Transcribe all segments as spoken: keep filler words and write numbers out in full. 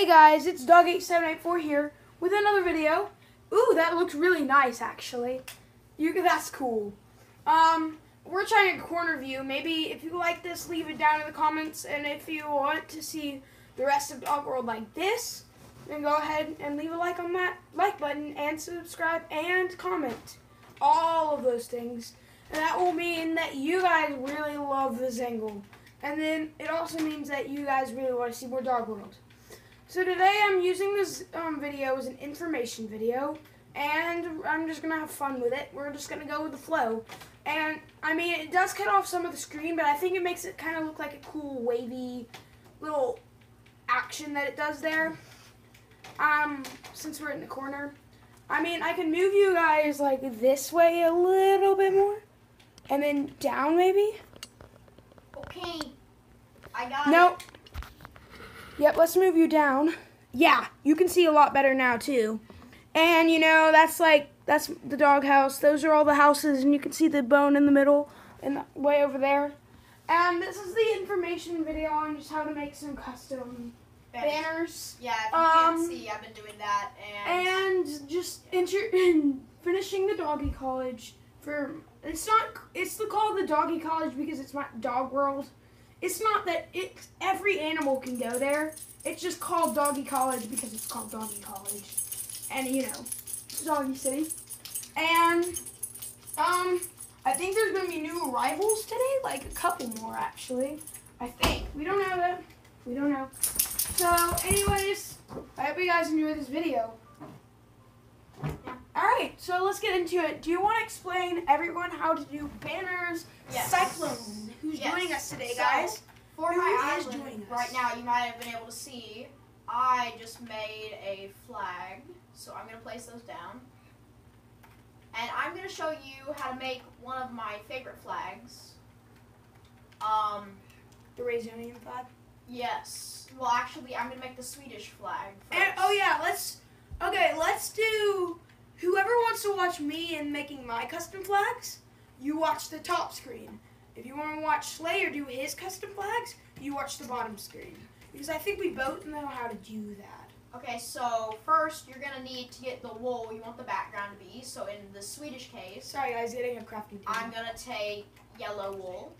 guys, it's Dog eight seven eight four here with another video. Ooh, that looks really nice actually. You that's cool. Um, we're trying a corner view. Maybe if you like this, leave it down in the comments, and if you want to see the rest of Dog World like this, then go ahead and leave a like on that like button and subscribe and comment. All of those things. And that will mean that you guys really love this angle. And then it also means that you guys really want to see more Dog World. So today I'm using this um, video as an information video, and I'm just going to have fun with it. We're just going to go with the flow. And, I mean, it does cut off some of the screen, but I think it makes it kind of look like a cool, wavy little action that it does there. Um, since we're in the corner. I mean, I can move you guys, like, this way a little bit more. And then down, maybe? Okay, I got nope. it. Yep, let's move you down. Yeah, you can see a lot better now, too. And, you know, that's like, that's the doghouse. Those are all the houses, and you can see the bone in the middle and the, way over there. And this is the information video on just how to make some custom banners. banners. Yeah, if you um, can't see, I've been doing that. And, and just inter finishing the doggy college for, it's not, it's the, called the doggy college because it's my Dog World. It's not that it, every animal can go there. It's just called Doggy College because it's called Doggy College. And, you know, Doggy City. And, um, I think there's going to be new arrivals today. Like, a couple more, actually. I think. We don't know that. We don't know. So, anyways, I hope you guys enjoy this video. Yeah. Alright, so let's get into it. Do you want to explain everyone how to do banners? Yes. Cyclone, who's Yes. joining us today, So, guys? For Who my is island, joining us? right now, you might have been able to see, I just made a flag. So I'm going to place those down. And I'm going to show you how to make one of my favorite flags. Um, The Razonian flag? yes. Well, actually, I'm going to make the Swedish flag first. And, oh yeah, let's, okay, let's do, whoever wants to watch me in making my custom flags, you watch the top screen. If you want to watch Slayer do his custom flags, you watch the bottom screen. Because I think we both know how to do that. Okay, so first you're going to need to get the wool you want the background to be. So in the Swedish case, Sorry guys, getting a crafting table. I'm going to take yellow wool.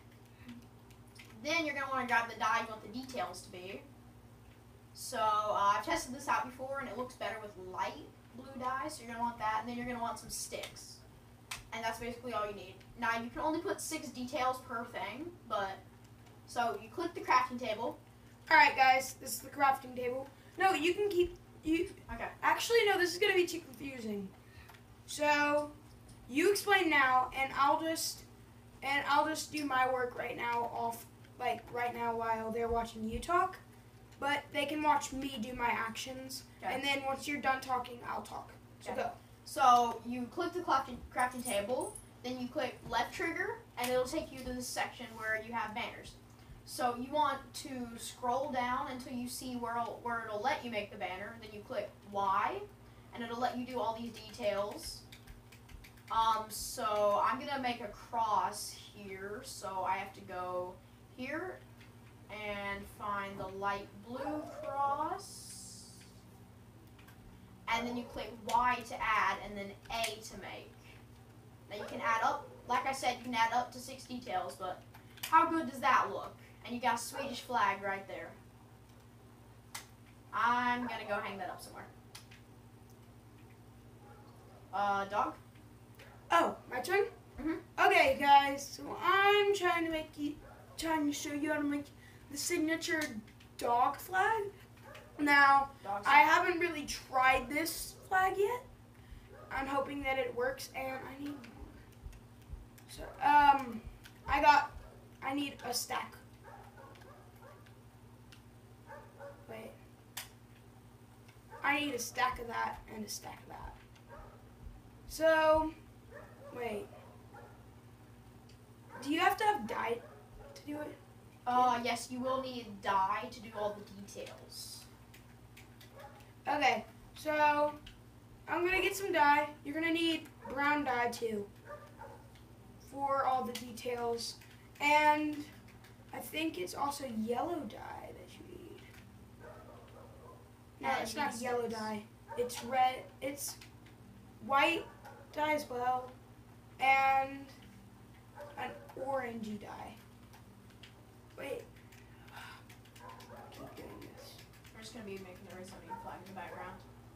Then you're going to want to grab the dye you want the details to be. So uh, I've tested this out before and it looks better with light blue dye, so you're going to want that. And then you're going to want some sticks. And that's basically all you need. Now you can only put six details per thing, but so you click the crafting table. Alright guys, this is the crafting table. No, you can keep, you, Okay. actually no, this is going to be too confusing. So, you explain now, and I'll just, and I'll just do my work right now off, like right now while they're watching you talk. But they can watch me do my actions, Okay. and then once you're done talking, I'll talk. So Okay. go. So you click the crafting, crafting table, then you click left trigger, and it'll take you to this section where you have banners. So you want to scroll down until you see where it'll, where it'll let you make the banner. Then you click Y, and it'll let you do all these details. Um, so I'm going to make a cross here, so I have to go here and find the light blue cross. And then you click Y to add, and then A to make. Now you can add up, like I said, you can add up to six details, but how good does that look? And you got a Swedish flag right there. I'm gonna go hang that up somewhere. Uh, dog? Oh, my turn? Mhm. Okay guys, so I'm trying to make you, trying to show you how to make the signature dog flag. Now, Dog's I haven't really tried this flag yet. I'm hoping that it works, and I need more. So, um, I got, I need a stack. Wait. I need a stack of that and a stack of that. So, wait. Do you have to have dye to do it? Uh, yes, you will need dye to do all the details. Okay, so I'm gonna get some dye. You're gonna need brown dye too for all the details. And I, I think it's also yellow dye that you need. No, and it's you not need yellow sticks. dye. It's red. It's white dye as well, and an orangey dye. Wait. Keep doing this. We're just gonna be making the race on flag in the background.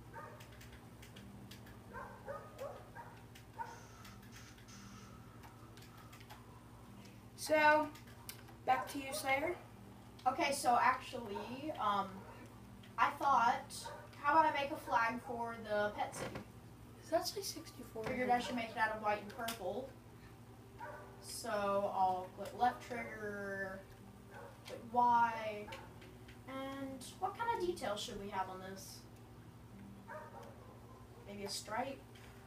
So, back to you, Slayer. Okay, so actually, um, I thought, how about I make a flag for the pet city? It's actually sixty-four. Figured I should make it out of white and purple. So I'll click left trigger, click Y, and what kind of details should we have on this? Maybe a stripe.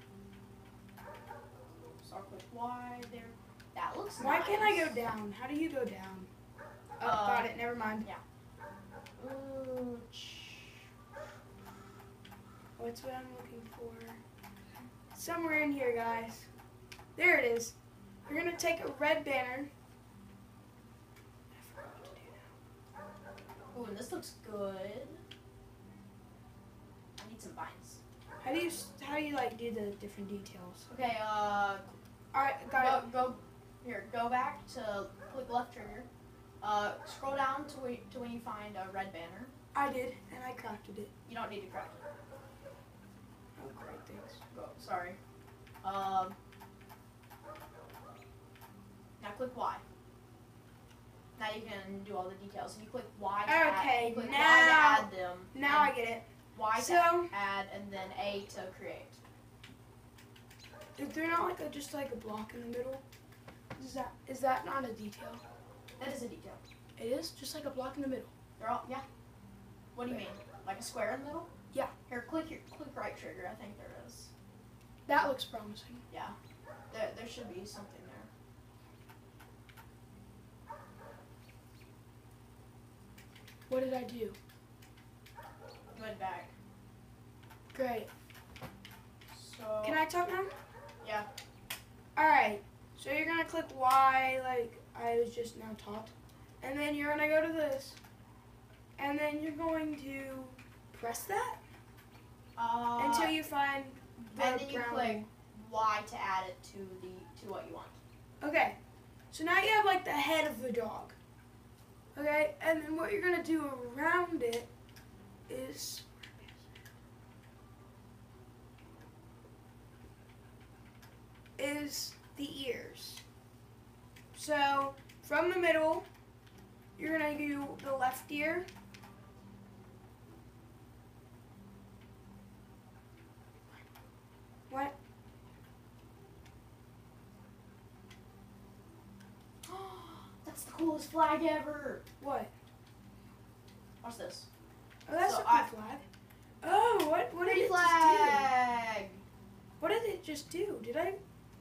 So I'll click Y there. That looks Why nice. can't I go down? How do you go down? Oh, Uh, got it. Never mind. Ooh, ch- What's what I'm looking for? Somewhere in here, guys. There it is. We're gonna take a red banner. I forgot what to do now. Ooh, and this looks good. I need some vines. How do you how do you like do the different details? Okay, uh, All right, got it. go, go, here, go back to click left trigger. Uh, scroll down to, where, to when you find a red banner. I did, and I crafted it. You don't need to craft it. Oh, great, thanks. Go, sorry. Um, now click Y. Now you can do all the details. And you click Y to add, Okay, you click now- Y to add them. Now I and get it. Y So- to add, and then A to create. Is there not like a just like a block in the middle? Is that is that not a detail? That is a detail. It is just like a block in the middle. They're all, yeah. What do you mean? Like a square in the middle? Yeah. Here, click your, click right trigger. I think there is. That looks promising. Yeah. There, there should be something there. What did I do? You went back. Great. So. Can I talk now? Yeah. All right. So you're gonna click Y like I was just now taught, and then you're gonna go to this, and then you're going to press that Uh, until you find the and then you brown. click Y to add it to the to what you want. Okay. So now you have like the head of the dog. Okay, and then what you're gonna do around it is is the ears. So from the middle, you're gonna do the left ear. What? That's the coolest flag ever. What? Watch this. Oh, that's So a cool I- flag. Oh, what? What did Pretty it just flag. do? What did it just do? Did I?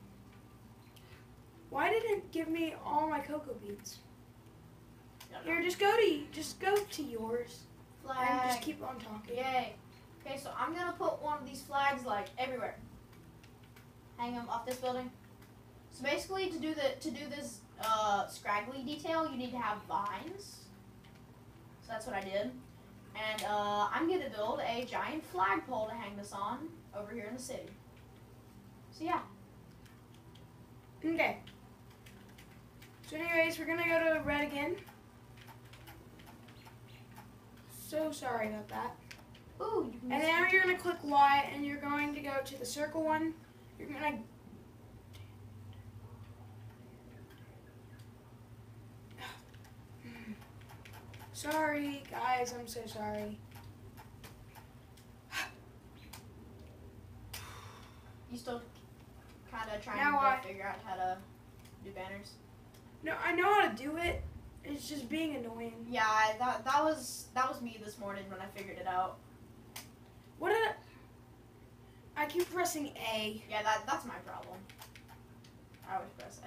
Why did it give me all my cocoa beans? No, no. Here, just go to just go to yours Flag. and just keep on talking. Yay. Okay, so I'm gonna put one of these flags like everywhere. Hang them off this building. So basically, to do the to do this uh, scraggly detail, you need to have vines. So that's what I did. And uh, I'm gonna build a giant flagpole to hang this on over here in the city. So yeah. Okay. So anyways, we're gonna go to red again. So sorry about that. Ooh, you can And just- now you're gonna click Y, and you're going to go to the circle one. You're gonna. Sorry, guys. I'm so sorry. You still kind of trying Now to I- figure out how to do banners? No, I know how to do it. It's just being annoying. Yeah, I, that that was that was me this morning when I figured it out. What did I? I keep pressing A. Yeah, that that's my problem. I always press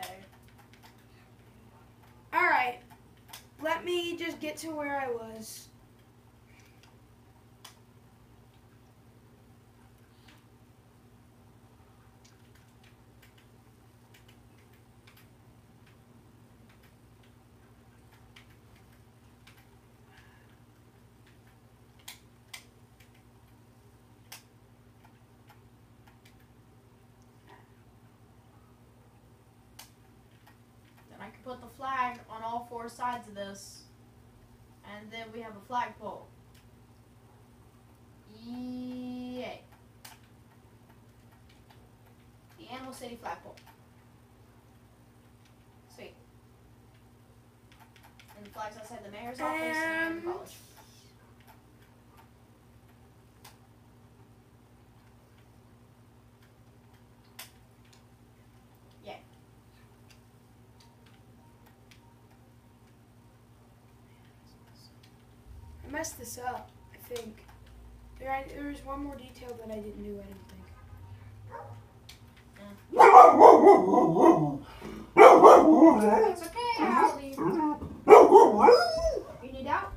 A. All right. Let me just get to where I was. put the flag on all four sides of this, and then we have a flagpole. Yay. The Animal City flagpole. Sweet. And the flags outside the mayor's office and the Um, college. Yay. I messed this up, I think. There, I, there was one more detail that I didn't do, I didn't think. It's okay, Allie. You need out?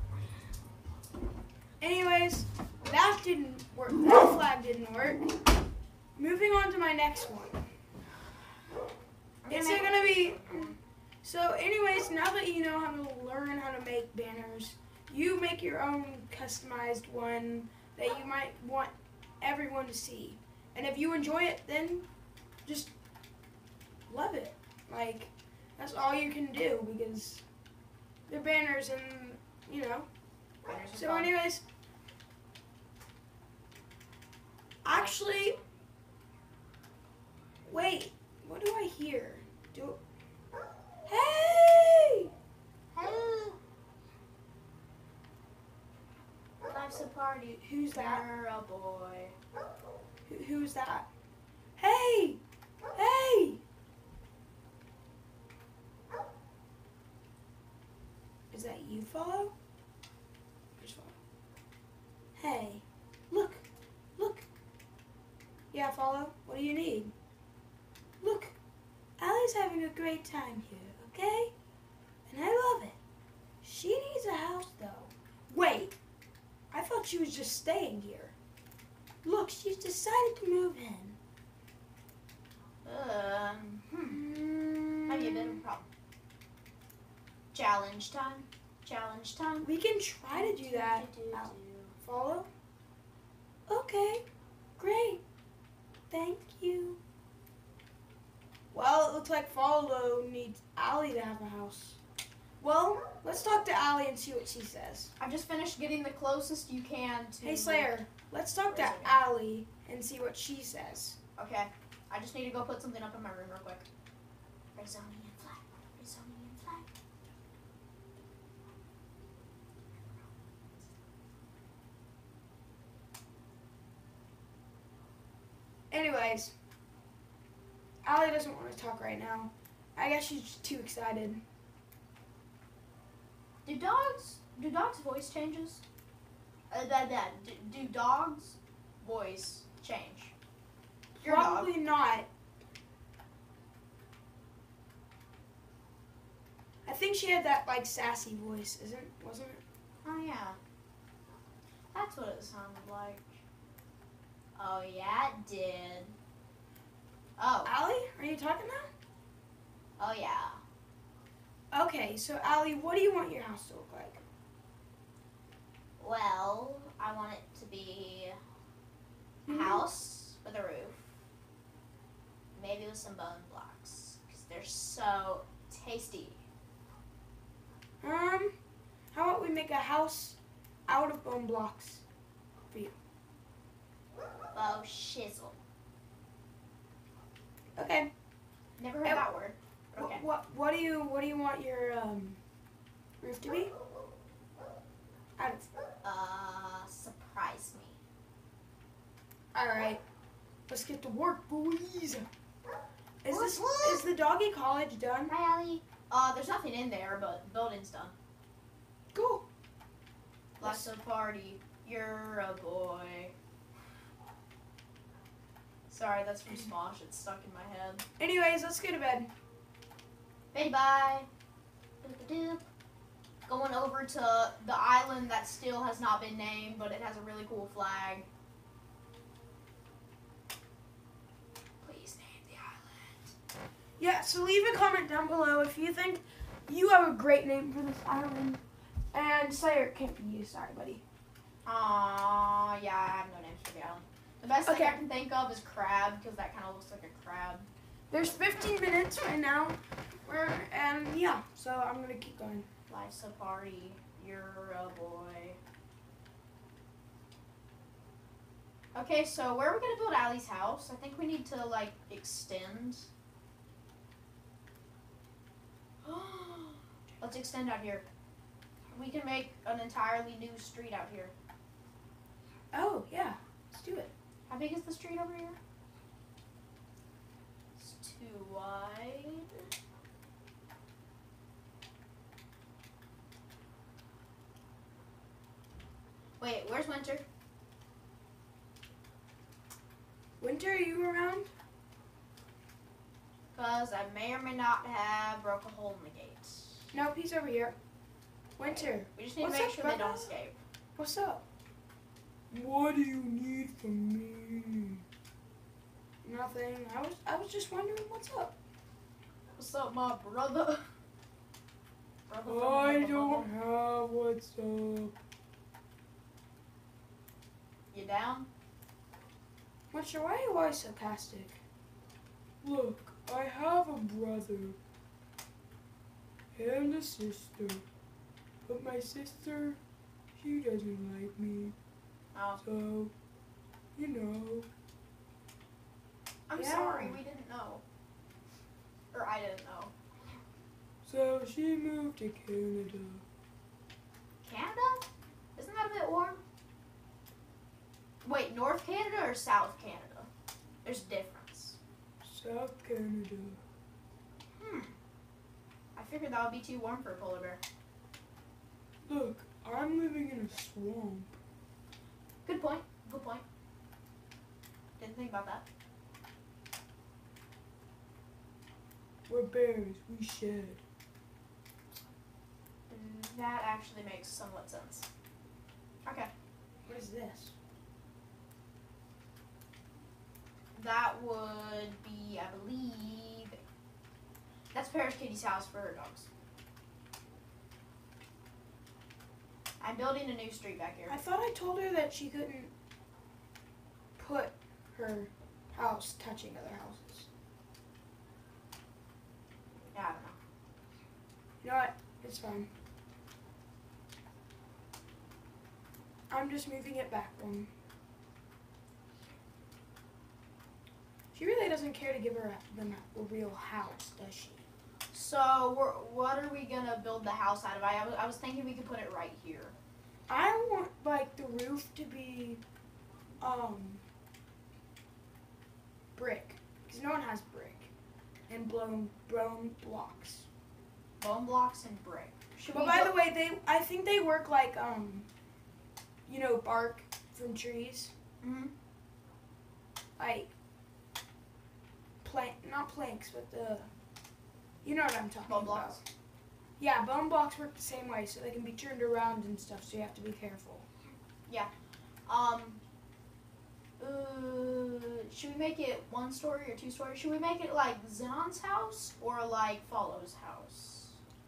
Anyways, that didn't work. That flag didn't work. Moving on to my next one. It's make- gonna be... So anyways, now that you know how to learn how to make banners, you make your own customized one that you might want everyone to see. And if you enjoy it, then just love it. Like, that's all you can do because they're banners and, you know. Banners are So fun. anyways, actually, wait, what do I hear? Do, hey! Hey. Life's a party. Who's that? You're a boy. Who, who's that? Hey! Hey! Is that you, Follow? Where's Follow? Hey, look, look. Yeah, Follow, what do you need? Look, Allie's having a great time here, okay? And I love it. She needs a house, though. Wait, I thought she was just staying here. Look, she's decided to move in. Um, hmm. Mm, Might be a bit of a problem. Challenge time. Challenge time. We can try to do that. Al- Follow? Okay, great. Thank you. Well, it looks like Follow needs Allie to have a house. Well, let's talk to Allie and see what she says. I just finished getting the closest you can to. Hey, Slayer, let's talk to Where's it? Allie and see what she says. Okay. I just need to go put something up in my room real quick. Rezoning and flag. Rezoning and flag. Anyways, Allie doesn't want to talk right now. I guess she's just too excited. Do dogs? Do dogs' voice changes? Uh, that that. Do, do dogs' voice change? Your dog. Probably not. I think she had that like sassy voice, isn't wasn't it? Oh yeah. That's what it sounded like. Oh yeah, it did. Oh. Allie, are you talking now? Oh yeah. Okay, so Allie, what do you want your house to look like? Well, I want it to be a Mhm. house with a roof. Maybe with some bone blocks. Because they're so tasty. Um, how about we make a house out of bone blocks for you? Bow shizzle. Okay. Never heard Hey, that word. but Wh- Okay. What what do you what do you want your um roof to be? Out of. Uh, surprise me. All right. Let's get to work, boys. Is this What? is the doggy college done? Hi, Allie. Uh, there's nothing in there, but building's done. Cool. Life's a party. You're a boy. Sorry, that's from Smosh. It's stuck in my head. Anyways, let's go to bed. Bye bye. Doop-a-doop. Going over to the island that still has not been named, but it has a really cool flag. Please name the island. Yeah, so leave a comment down below if you think you have a great name for this island. And Slayer, it can't be you. Sorry, buddy. Aww, yeah, I have no names for the island. The best Okay. thing I can think of is crab, because that kind of looks like a crab. There's fifteen minutes right now. We're, and yeah, so I'm gonna keep going. Life's a party. You're a boy. Okay, so where are we gonna build Allie's house? I think we need to like extend. Let's extend out here. We can make an entirely new street out here. Oh yeah, let's do it. How big is the street over here? It's too wide. Wait, where's Winter? Winter, are you around? Because I may or may not have broke a hole in the gates. Nope, he's over here. Winter. We just need What's to make up, sure they brother? don't escape. What's up? What do you need from me? Nothing. I was I was just wondering what's up. What's up, my brother? brother from I another don't mother. have what's up. You down? Winter, why are you always sarcastic? Look, I have a brother and a sister, but my sister, she doesn't like me. Oh. So, you know. I'm Yeah. sorry, we didn't know. Or I didn't know. So she moved to Canada. Canada? Isn't that a bit warm? Wait, North Canada or South Canada? There's a difference. South Canada. Hmm. I figured that would be too warm for a polar bear. Look, I'm living in a swamp. Good point. Good point. Didn't think about that. We're bears, we shed. That actually makes somewhat sense. Okay. What is this? That would be, I believe, that's Paris Kitty's house for her dogs. I'm building a new street back here. I thought I told her that she couldn't put her house touching other houses. Yeah, I don't know. You know what? It's fine. I'm just moving it back one. She really doesn't care to give her a, them a, a real house, does she? So, we're, what are we gonna build the house out of? I, I, was, I was thinking we could put it right here. I want like the roof to be um brick, because no one has brick, and blown blown blocks. Bone blocks and brick. Should But we by go- the way, they I think they work like um you know bark from trees, Mhm. like plank not planks but the you know what I'm talking Bone about. blocks. Yeah, bone blocks work the same way, so they can be turned around and stuff. So you have to be careful. Um. Uh, should we make it one story or two story? Should we make it like Zenon's house or like Follow's house?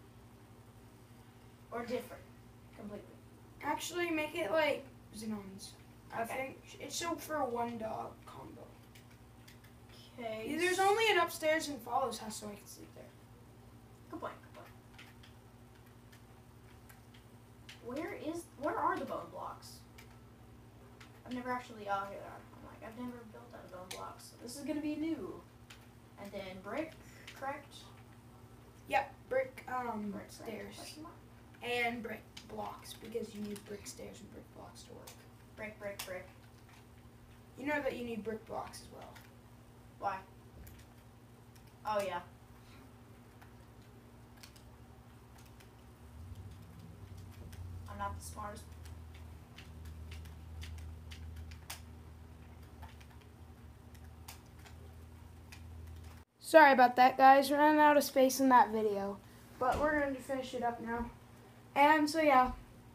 Or different, completely. Actually, make it like Xenon's. I Okay. think it's so for a one dog combo. Okay. There's only an upstairs in Follow's house, so I can sleep there. Good point. Good point. Where is? Where are the bone blocks? I've never actually. Oh, here they are. I'm like, I've never built out of bone blocks. So this is gonna be new. And then brick, correct? Yep, brick um Brick stairs question mark? and brick blocks because you need brick stairs and brick blocks to work. Brick, brick, brick. You know that you need brick blocks as well. Why? Oh yeah. I'm not the smartest. Sorry about that, guys. We're running out of space in that video, but we're going to finish it up now. And so yeah.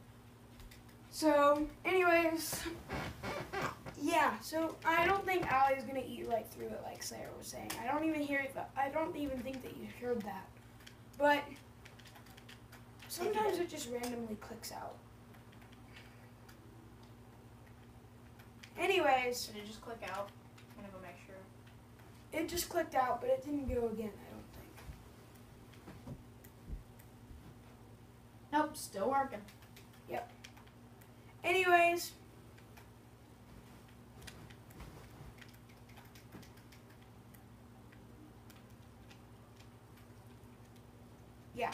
So, anyways, yeah. So I don't think Allie's gonna eat right through it, like Sarah was saying. I don't even hear it. I don't even think that you heard that. But sometimes it just randomly clicks out. Anyways, Did it just click out? I'm gonna go make sure. it just clicked out, but it didn't go again, I don't think. Nope, still working. Yep. Anyways. Yeah.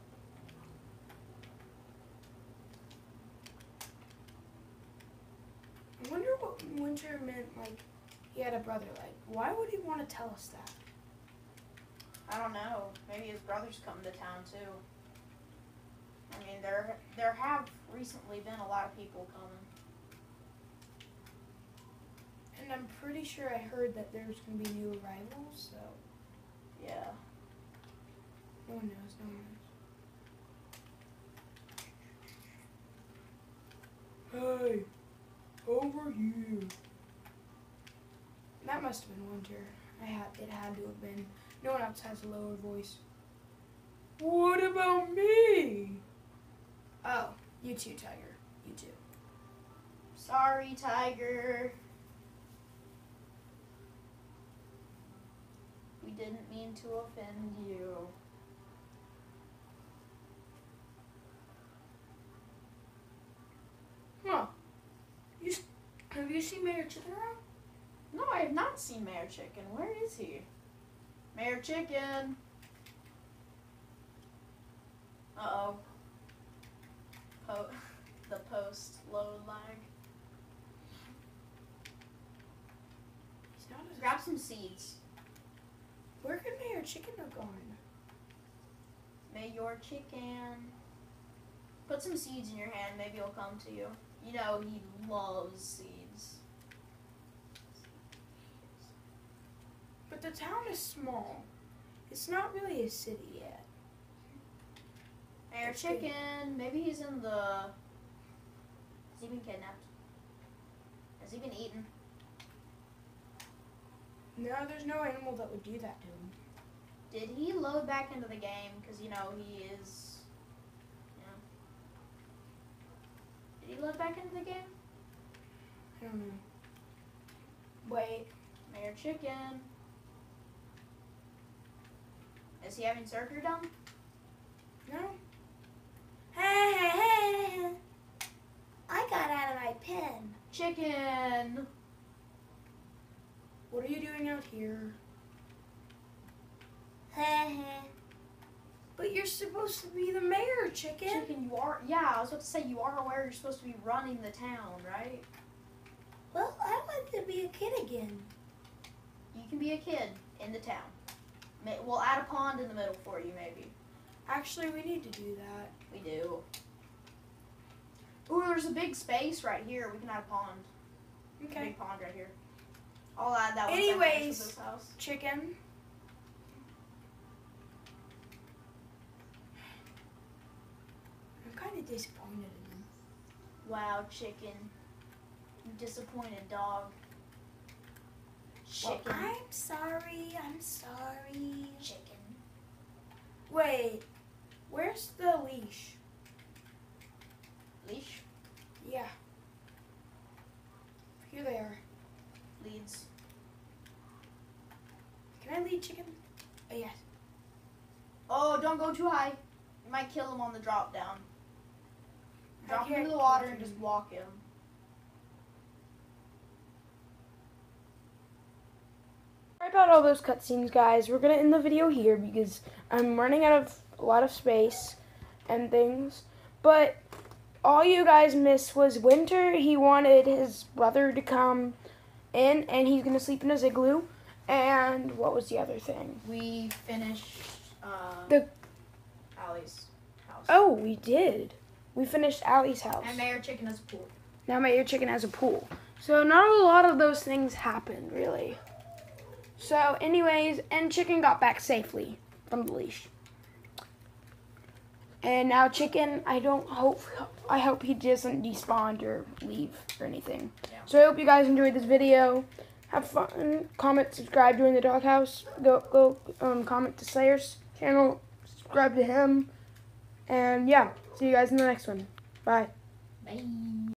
I wonder what Winter meant, like, he had a brother. Like, why would he want to tell us that? I don't know. Maybe his brother's coming to town too. I mean, there there have recently been a lot of people coming. And I'm pretty sure I heard that there's going to be new arrivals, so. Yeah. No one knows, no one knows. Hey, over here. That must have been Winter. I had, it had to have been. No one else has a lower voice. What about me? Oh, you too, Tiger. You too. Sorry, Tiger. We didn't mean to offend you. Huh. You, have you seen Mayor Chicken around? No, I have not seen Mayor Chicken. Where is he? Mayor Chicken. Uh-oh. Po the post load lag. He's not as Grab some seeds. Where could Mayor Chicken have gone? Mayor Chicken. Put some seeds in your hand. Maybe he'll come to you. You know he loves seeds. But the town is small. It's not really a city yet. Mayor That's Chicken. good. Maybe he's in the... Has he been kidnapped? Has he been eaten? No, there's no animal that would do that to him. Did he load back into the game? Because, you know, he is... You know. Did he load back into the game? I don't know. Wait. Mayor Chicken. Is he having surgery done? No. Hey, hey, hey. I got out of my pen. Chicken. What are you doing out here? Hey, hey. But you're supposed to be the mayor, Chicken. Chicken, you are... Yeah, I was about to say, you are aware you're supposed to be running the town, right? Well, I want to be a kid again. You can be a kid in the town. May- We'll add a pond in the middle for you, maybe. Actually, we need to do that. We do. Ooh, there's a big space right here. We can add a pond. A Okay. big pond right here. I'll add that one. Anyways, this house. Chicken. I'm kind of disappointed in him. Wow, Chicken. You disappointed dog. Chicken. Well, I'm sorry. I'm sorry. Chicken. Wait, where's the leash? Leash. Yeah. Here they are. Leads. Can I lead Chicken? Oh, yes. Oh, don't go too high. You might kill him on the drop down. I Drop him can't into the water catch and just him. walk him. Sorry about all those cutscenes, guys. We're gonna end the video here because I'm running out of a lot of space and things. But all you guys missed was Winter. He wanted his brother to come in, and he's gonna sleep in his igloo. And what was the other thing? We finished uh, The Allie's house. oh, we did. We finished Allie's house. And Mayor Chicken has a pool. Now Mayor Chicken has a pool. So not a lot of those things happened, really. So anyways, and Chicken got back safely from the leash. And now Chicken, I don't hope, I hope he doesn't despawn or leave or anything. Yeah. So I hope you guys enjoyed this video. Have fun. Comment, subscribe, join the doghouse. Go, go, um, comment to Slayer's channel. Subscribe to him. And yeah, see you guys in the next one. Bye. Bye.